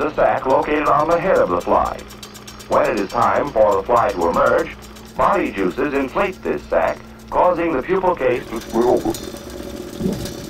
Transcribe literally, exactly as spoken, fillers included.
a sac located on the head of the fly. When it is time for the fly to emerge, body juices inflate this sac, causing the pupal case to split open.